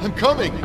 I'm coming!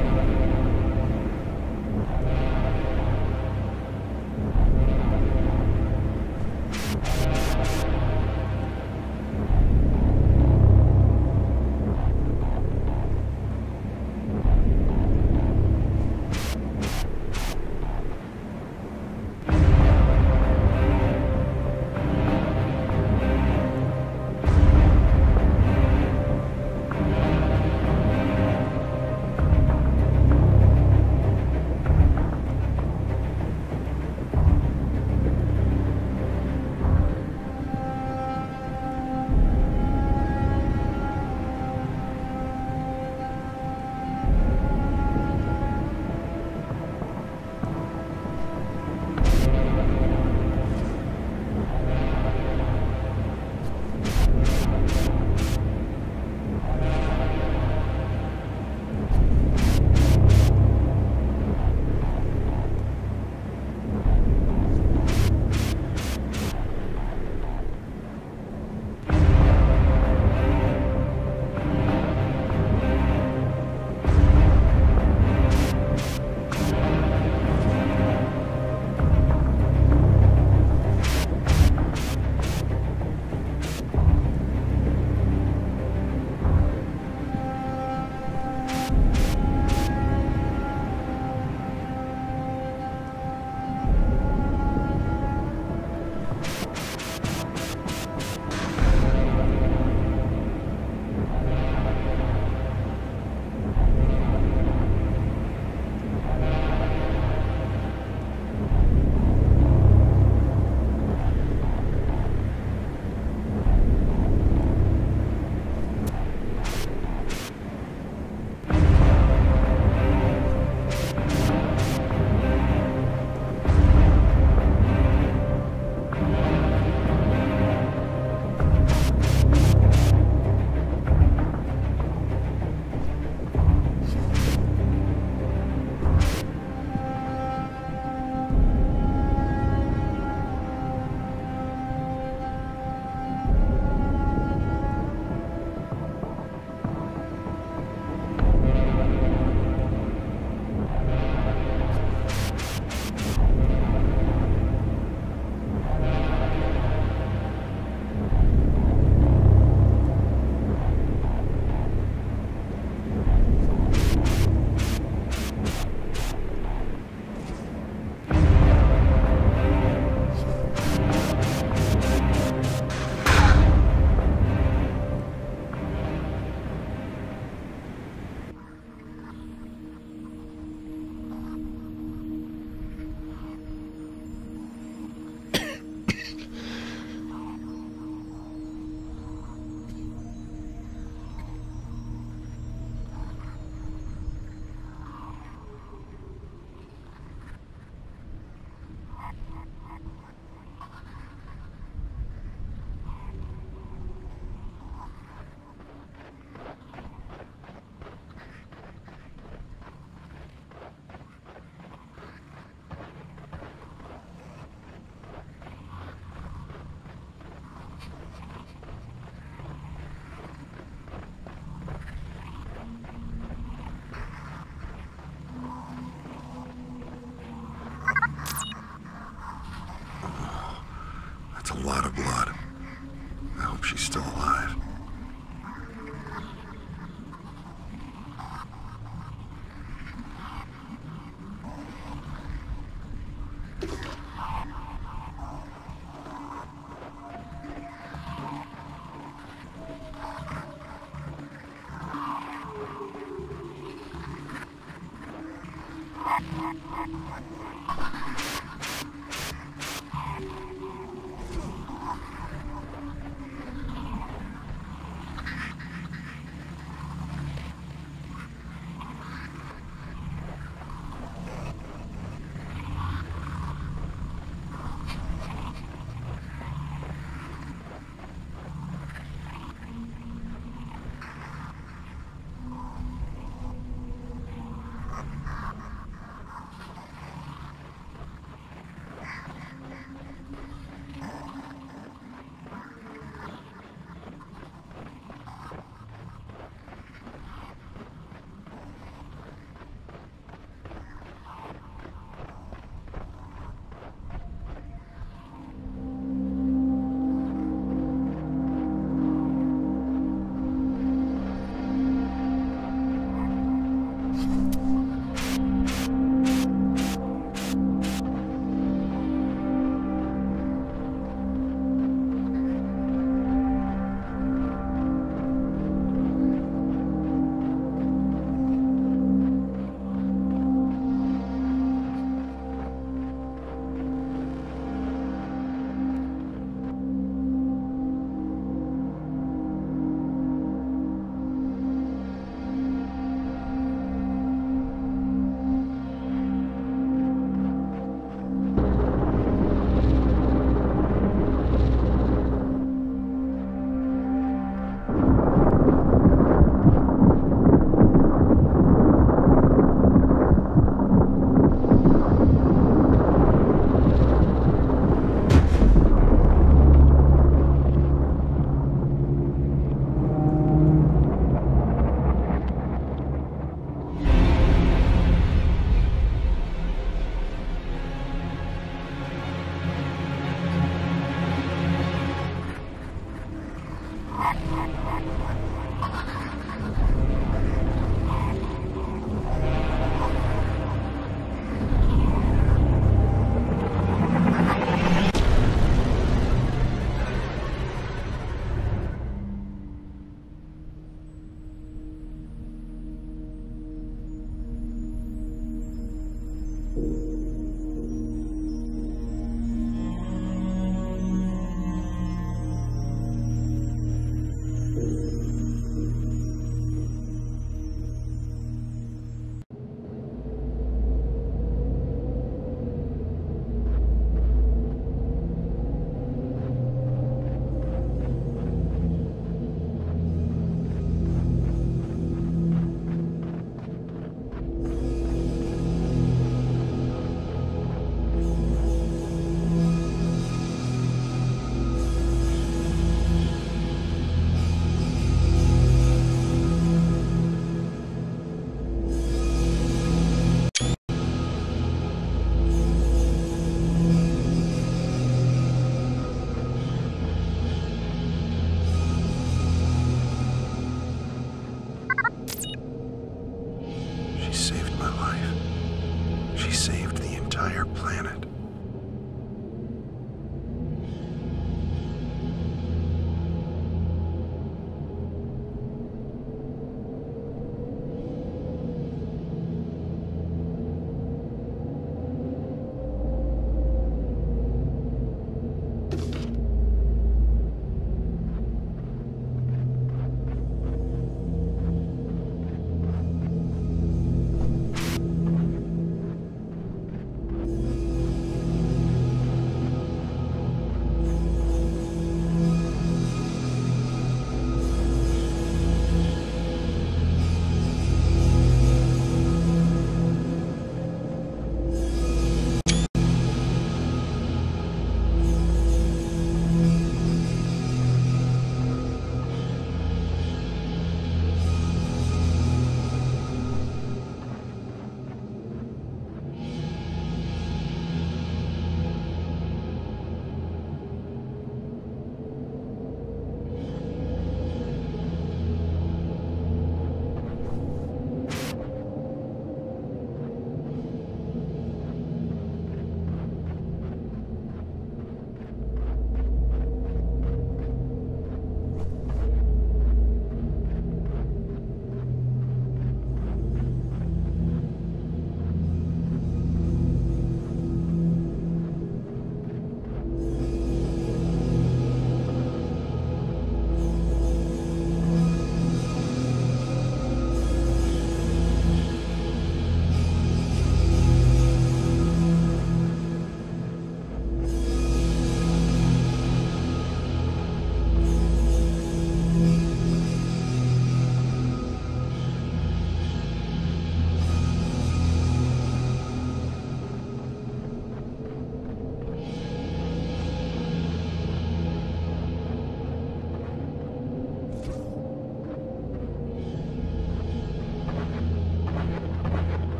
That's a lot of blood. I hope she's still alive.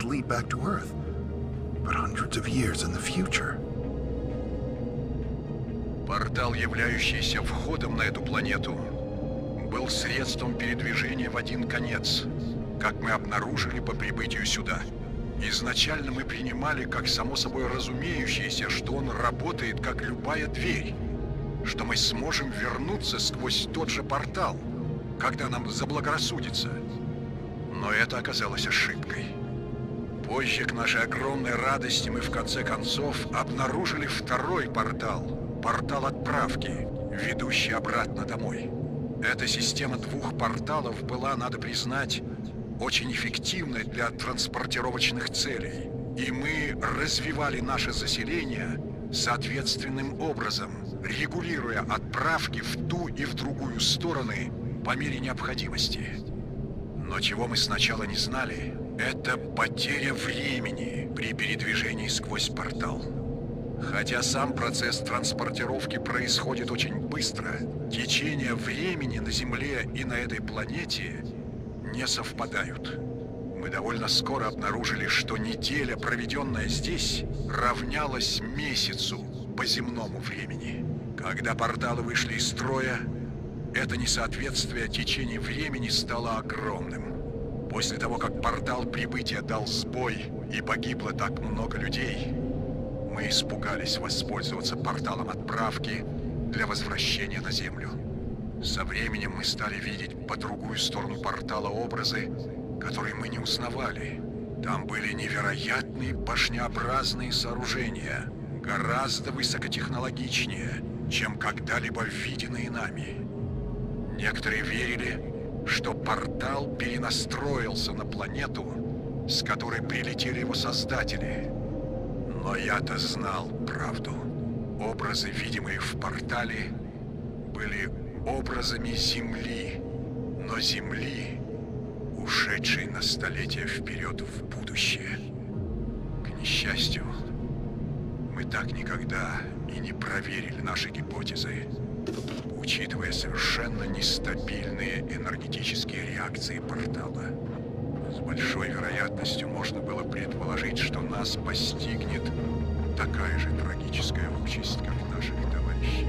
portals lead back to Earth, but hundreds of years in the future. Портал, являющийся входом на эту планету, был средством передвижения в один конец, как мы обнаружили по прибытию сюда. Изначально мы принимали как само собой разумеющееся, что он работает как любая дверь, что мы сможем вернуться сквозь тот же портал, когда нам заблагорассудится. Но это оказалось ошибкой. Позже, к нашей огромной радости, мы в конце концов обнаружили второй портал. Портал отправки, ведущий обратно домой. Эта система двух порталов была, надо признать, очень эффективной для транспортировочных целей. И мы развивали наше заселение соответственным образом, регулируя отправки в ту и в другую стороны по мере необходимости. Но чего мы сначала не знали, это потеря времени при передвижении сквозь портал. Хотя сам процесс транспортировки происходит очень быстро, течение времени на Земле и на этой планете не совпадают. Мы довольно скоро обнаружили, что неделя, проведенная здесь, равнялась месяцу по земному времени. Когда порталы вышли из строя, это несоответствие течения времени стало огромным. После того, как портал прибытия дал сбой и погибло так много людей, мы испугались воспользоваться порталом отправки для возвращения на Землю. Со временем мы стали видеть по другую сторону портала образы, которые мы не узнавали. Там были невероятные башнеобразные сооружения, гораздо высокотехнологичнее, чем когда-либо виденные нами. Некоторые верили, что портал перенастроился на планету, с которой прилетели его создатели. Но я-то знал правду. Образы, видимые в портале, были образами Земли, но Земли, ушедшей на столетия вперед в будущее. К несчастью, мы так никогда и не проверили наши гипотезы, учитывая совершенно нестабильные энергетические реакции портала. С большой вероятностью можно было предположить, что нас постигнет такая же трагическая участь, как наших товарищей.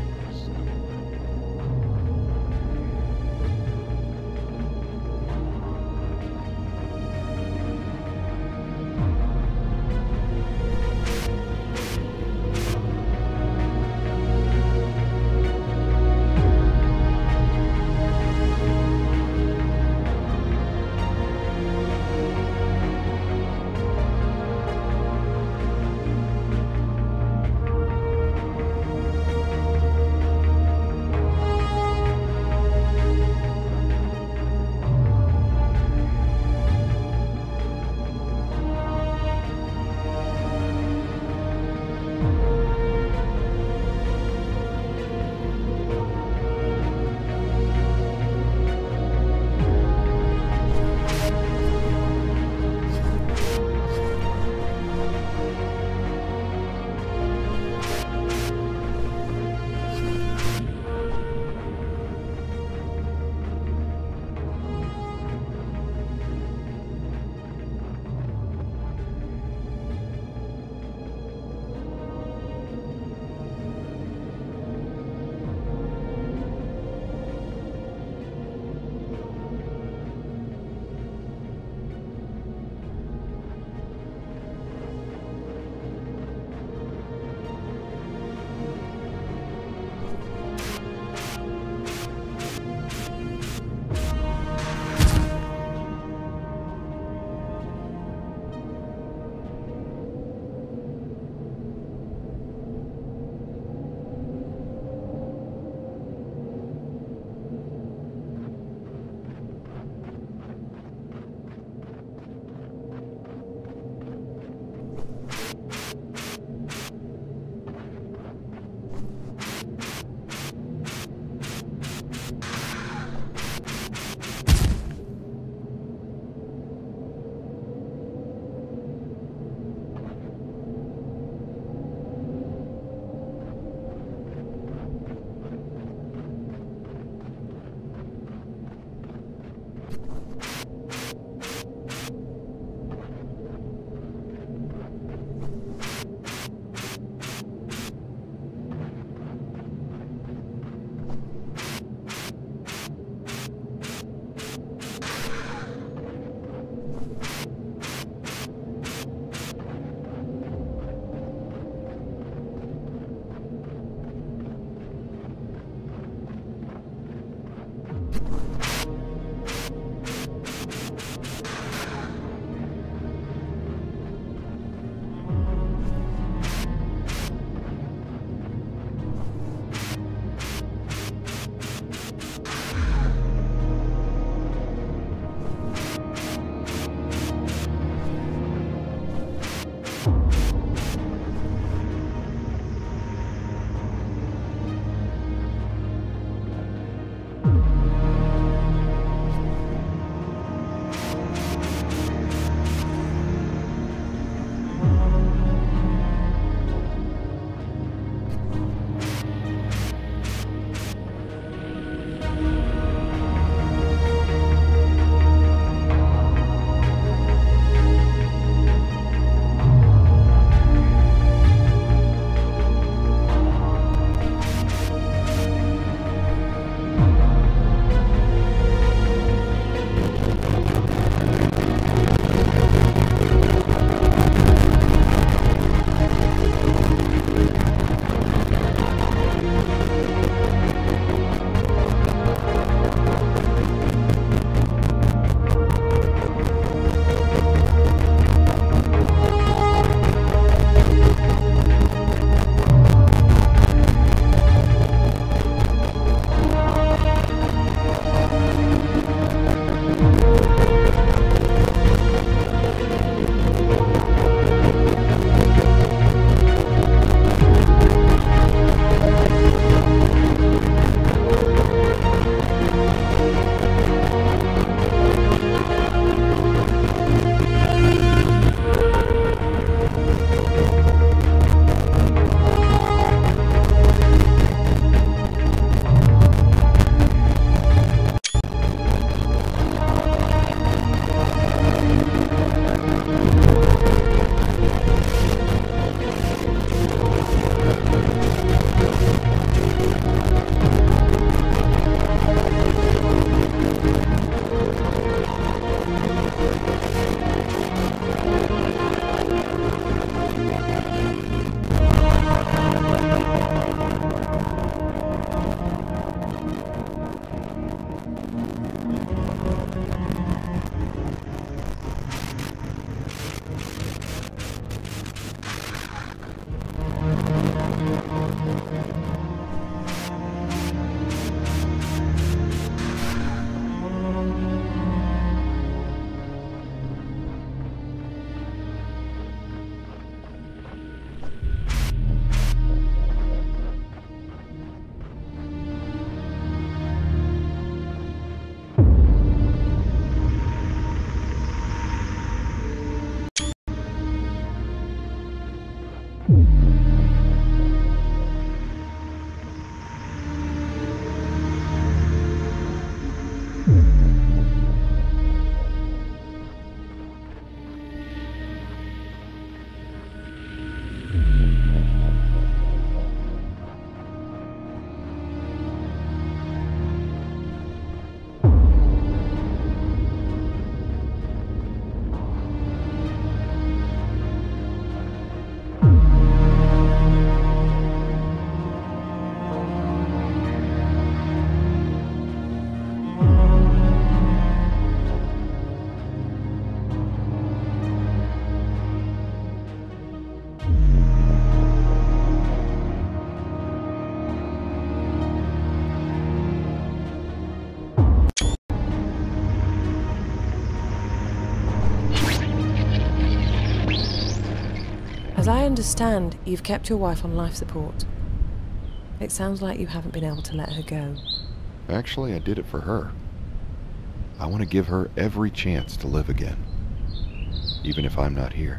As I understand, you've kept your wife on life support. It sounds like you haven't been able to let her go. Actually, I did it for her. I want to give her every chance to live again, even if I'm not here.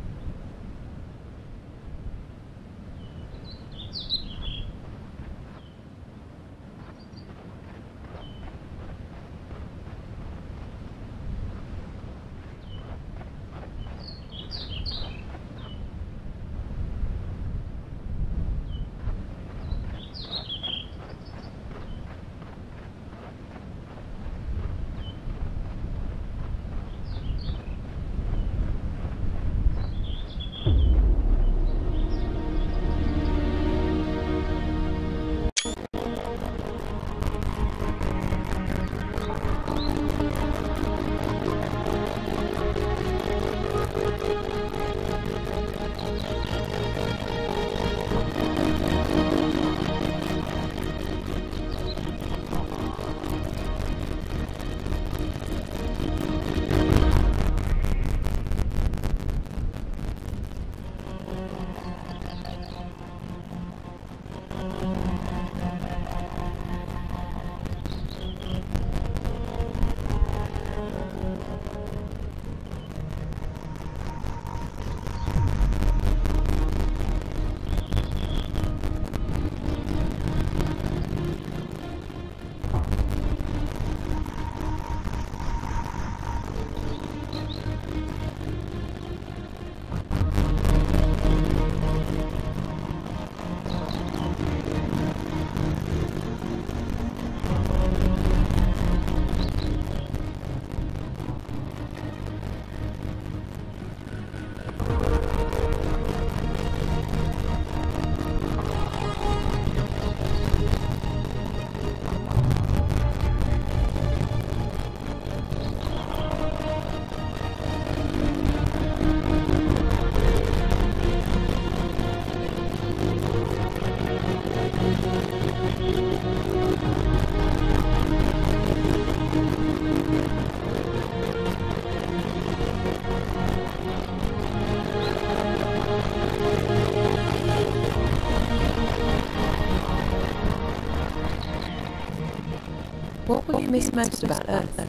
What will you miss most about Earth?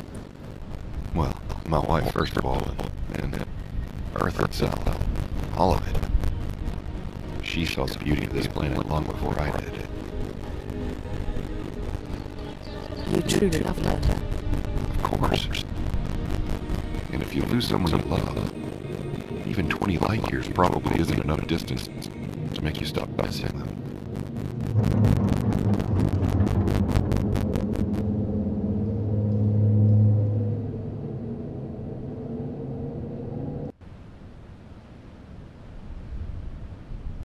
Well, my wife, first of all, and Earth itself. All of it. She saw the beauty of this planet long before I did. You truly loved her. Of course. And if you lose someone you love, even 20 light years probably isn't enough distance to make you stop missing them.